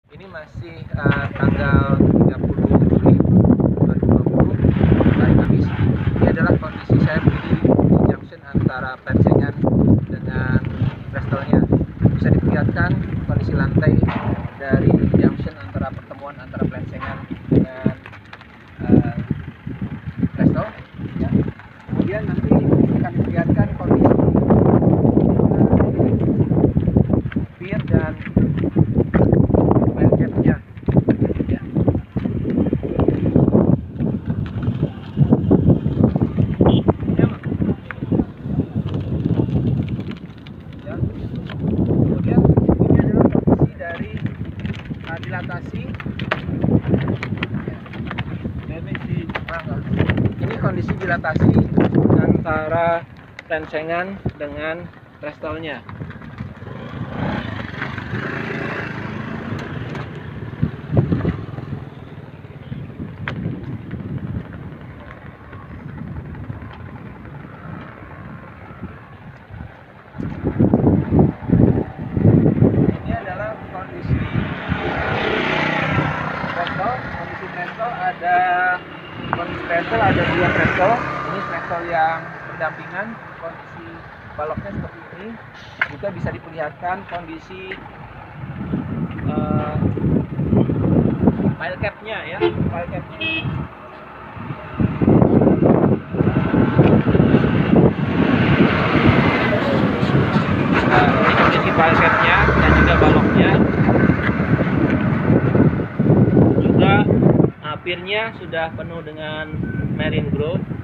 Ini masih tanggal 30 Juli 2020, hari Kamis. Ini adalah kondisi saya berdiri di junction antara Plensengan dengan Brestolnya. Bisa diperlihatkan kondisi lantai dari junction antara pertemuan antara Plensengan dengan Brestol. Ya. Kemudian nanti akan diperlihatkan kondisi pier dan welcapnya. Ya. Ya. Kemudian ini adalah kondisi dari dilatasi. Ini kondisi dilatasi antara Plensengan dengan Brestolnya. Ini adalah kondisi Brestol. Kondisi Brestol ada dua Brestol. Ini Brestol yang berdampingan. Kondisi baloknya seperti ini. Juga bisa diperlihatkan kondisi pile capnya ya, pile capnya. Ini kondisi pile capnya dan juga baloknya. Juga pirnya sudah penuh dengan marine growth.